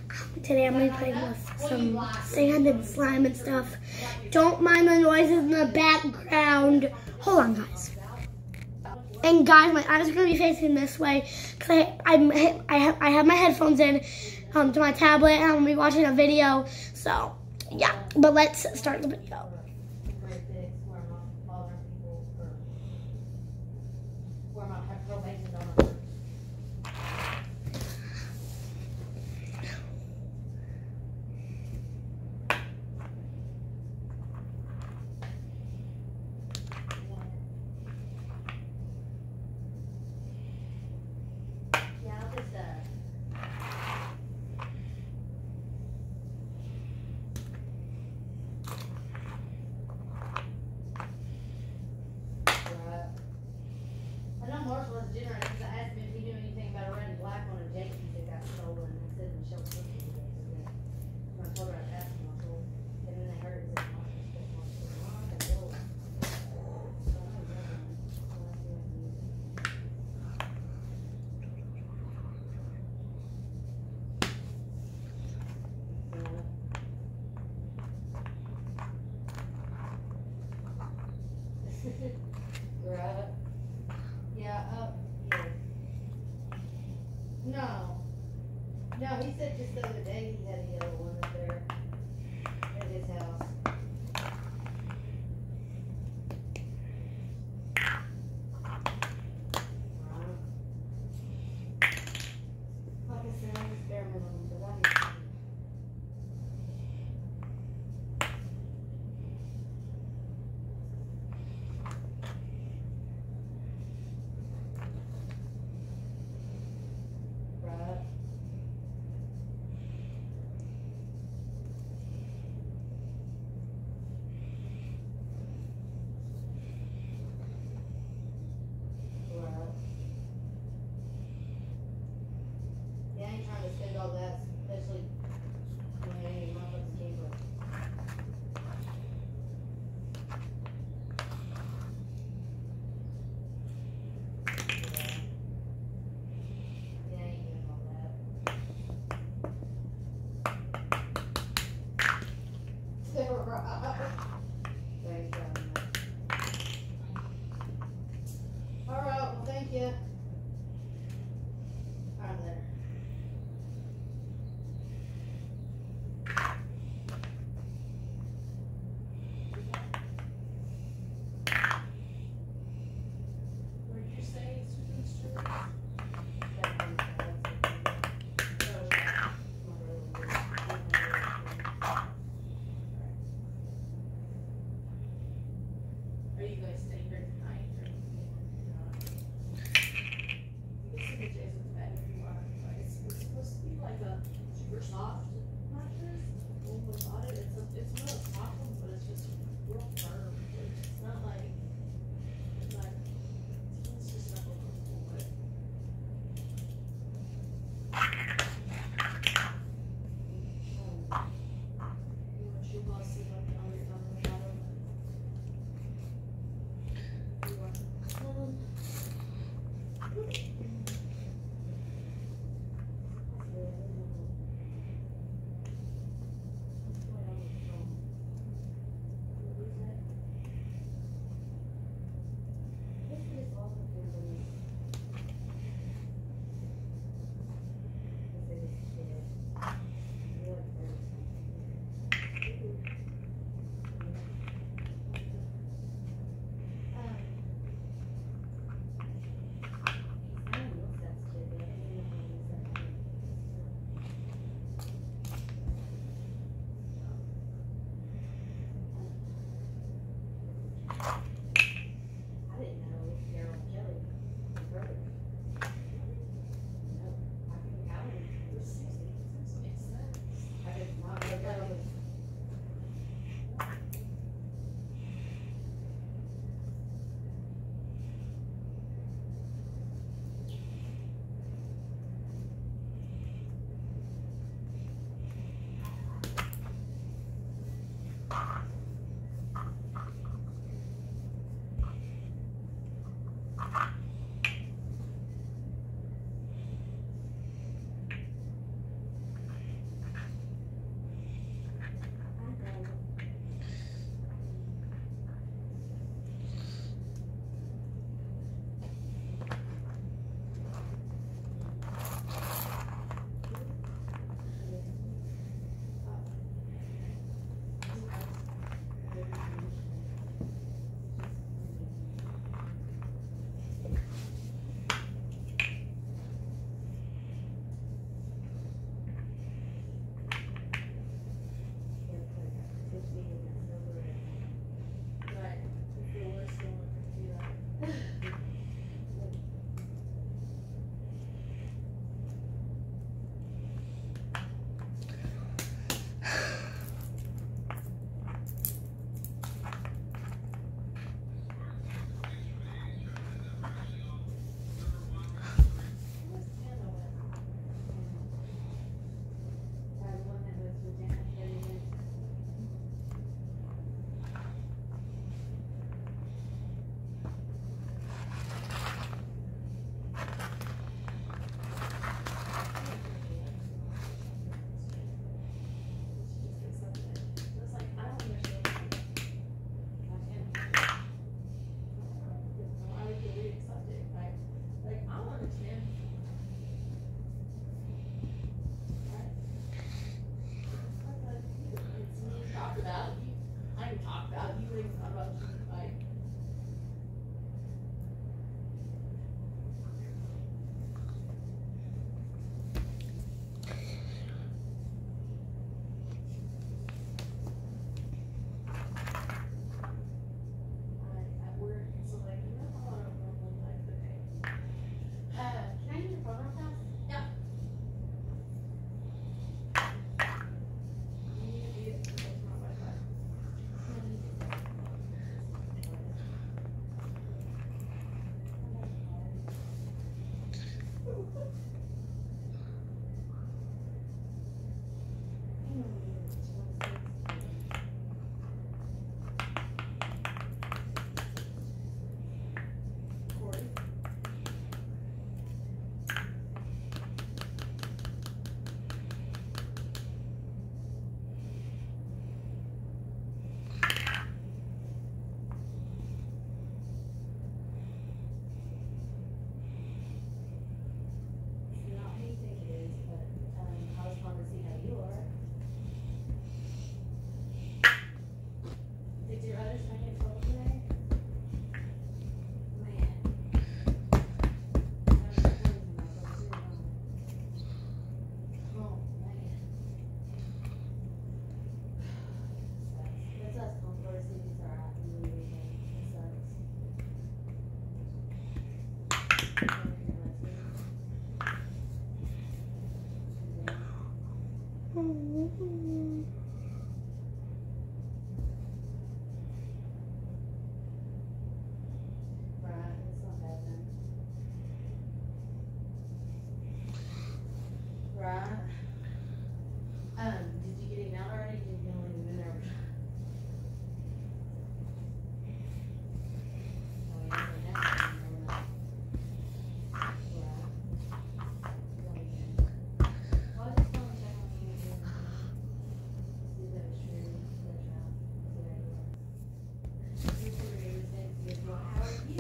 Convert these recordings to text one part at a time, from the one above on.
Today I'm going to be playing with some sand and slime and stuff. Don't mind the noises in the background. Hold on, guys. And guys, my eyes are going to be facing this way because I have my headphones in to my tablet and I'm going to be watching a video. So, yeah. But let's start the video. Right. Yeah, up here. No. No, he said just the other day he had a yellow one up there at his house. Like I said, I'm experimenting, but I need to. Yeah, I ain't trying to spend all that, especially when I ain't my fucking camper. Yeah, I ain't doing all that. Thanks, all right, well, thank you. All right, later. Are you guys staying here tonight? You can see Jason's bed if you want, but it's supposed to be like a super soft mattress. When we bought it, it's not a soft one, but it's just real firm. It's not like it's just not real comfortable, but you want your boss to like on the bottom. about it. I didn't talk about it. You even thought about it. Like, at work, so like, you know how I don't normally like, okay. Can I use your phone real fast? Yeah. You need to be it because it's not Wi-Fi. Corey. Not how you think it is, but I was calling to see how you are. Did your other son get trouble today? Man. Oh, man. That's us going for cities are out in the weekend. It sucks. Right, it's not bad then. Right. Did you get him out already? Did you only leave him in there? Oh, yeah, so now I don't know that. Right. Well, I just wanted to check on you again. See if that was true. That child. See that you were. You were saying to me, well, how are you?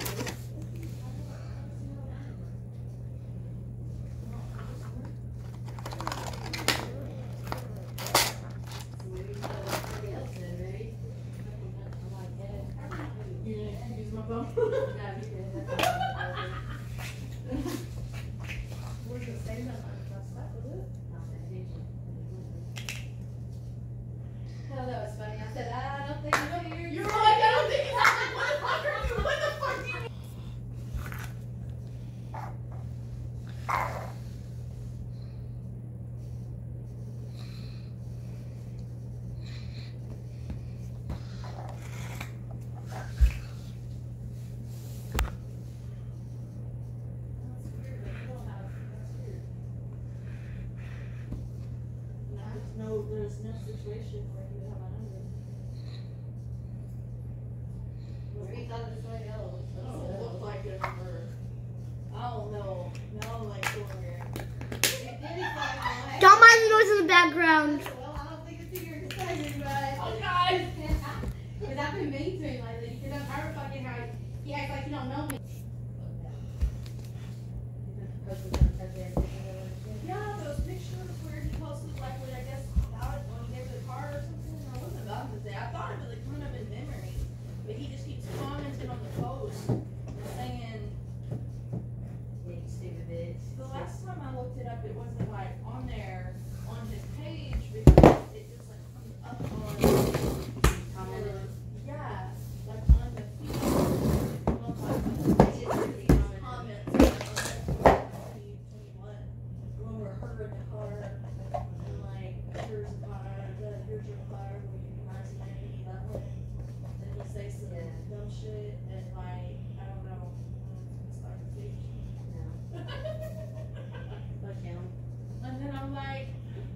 Use my phone. We're gonna say that on the stuff with it. Oh, that was funny. I said, I don't think you're here. You're like, I don't think it's happening. What the fuck are you? What the fuck do you mean? That's weird. You don't have. That's weird. There's no situation where you have a number. Maybe he thought it was somebody else. I don't look like a number. I don't know. Now I'm like over here. Don't mind the noise in the background. Well, I don't think it's in your decision, but. Oh, guys! Because I've been mean to him lately. Because I'm tired of fucking how he acts like he don't know me. Yeah, those pictures where he posted, like, when I guess about it when he gave the car or something. I wasn't about to say. I thought it was like coming up in memory. But he just keeps commenting on the post and saying, You stupid bitch. the last time I looked it up, it wasn't like on there on his page because it just like comes up on. Commented. Yeah, like on the feed. Well, like, it's just these comments like, on the 21 when we're her in the car and like here's a car, here's your car, will you be nice and maybe that way. And he say some dumb shit and like I don't know. It's like a speech. No. Fuck him. And then I'm like,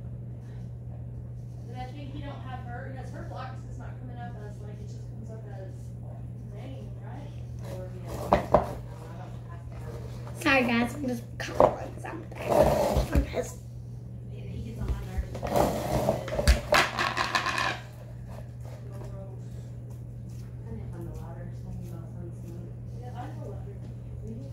then I think he don't have her, because her block is not coming up as like, it just comes up as name, right? Or, you know, I don't have to have it. Sorry guys, I'm just calling something. I'm just He gets on my nerves. I didn't find the water. Talking about some smoke. Yeah, I know what you're doing.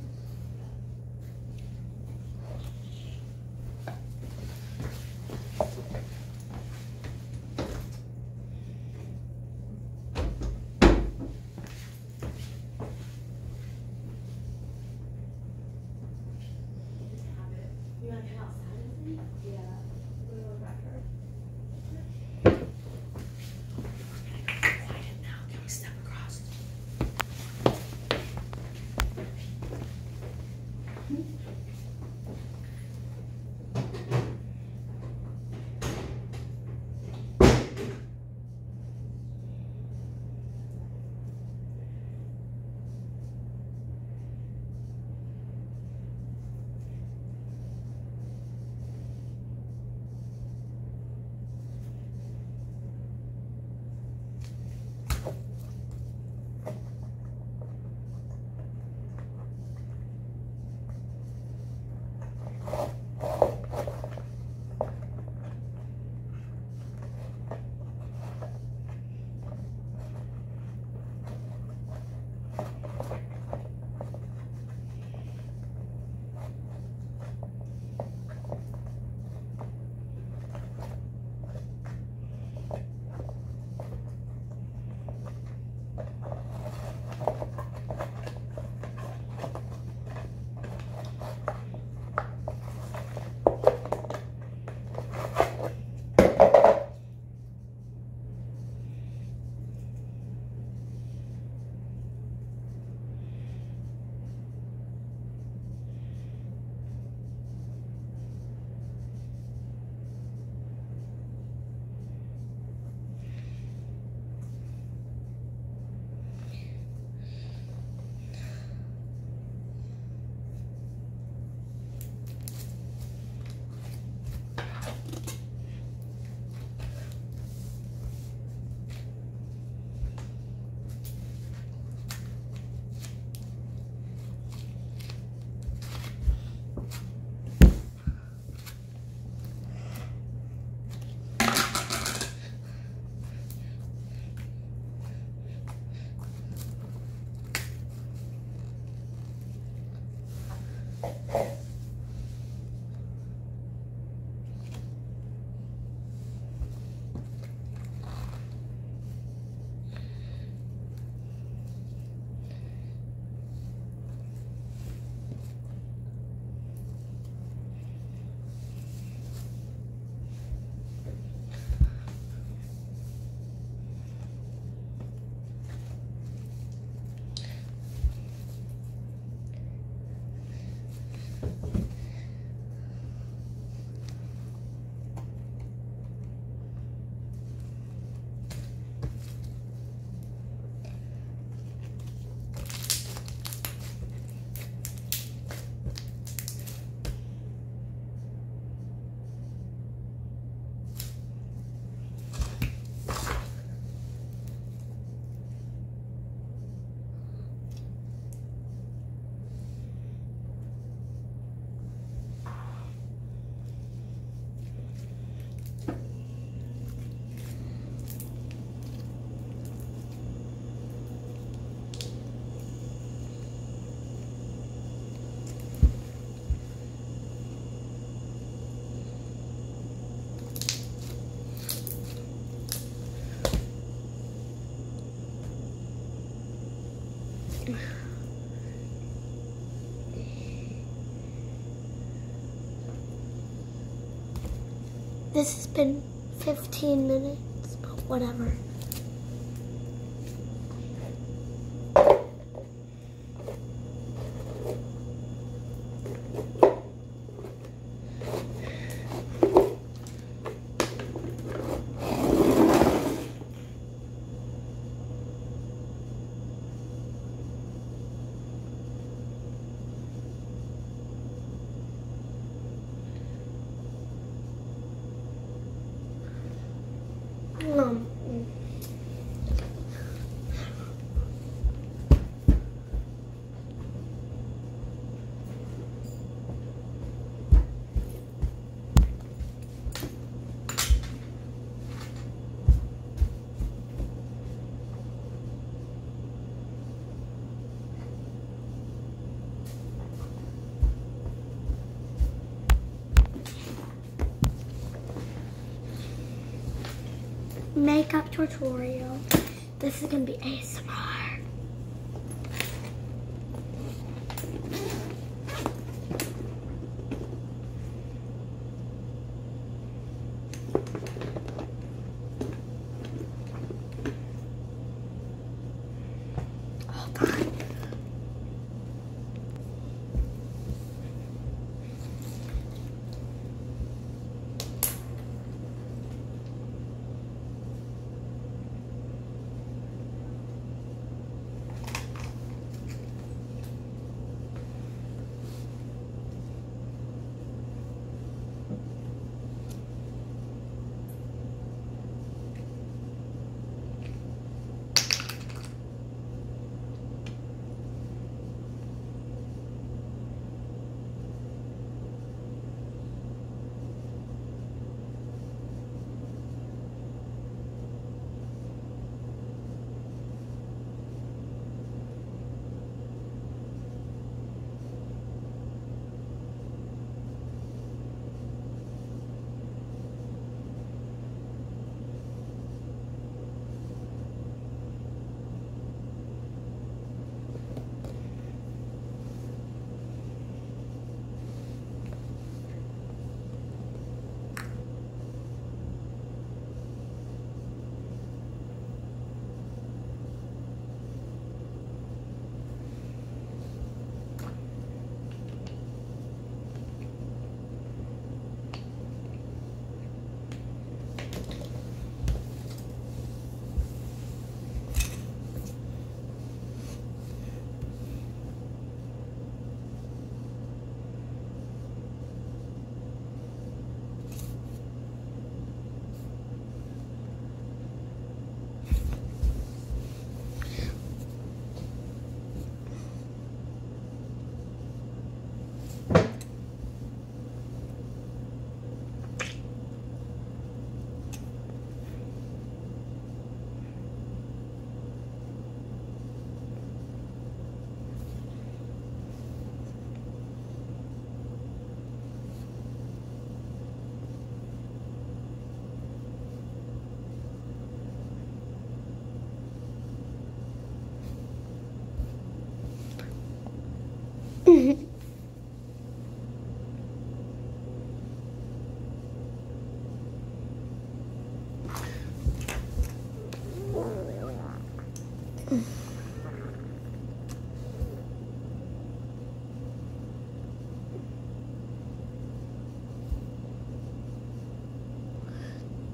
This has been 15 minutes, but whatever. Makeup tutorial. This is gonna be ASMR. Hold on.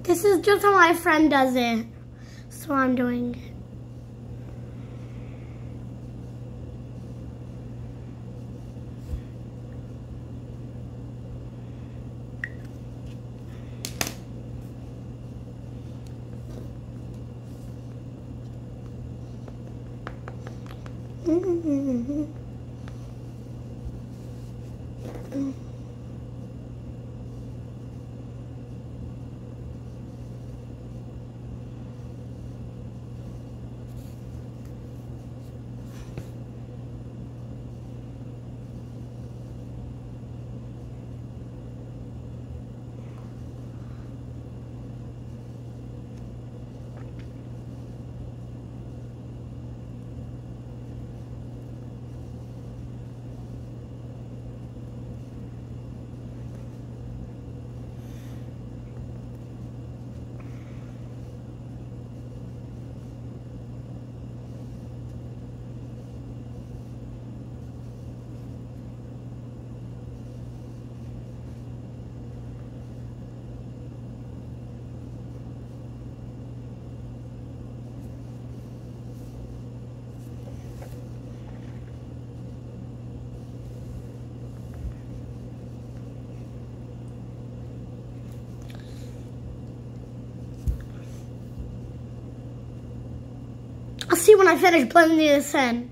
This is just how my friend does it. So I'm doing it. I'll see when I finish blending this in.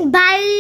Bye.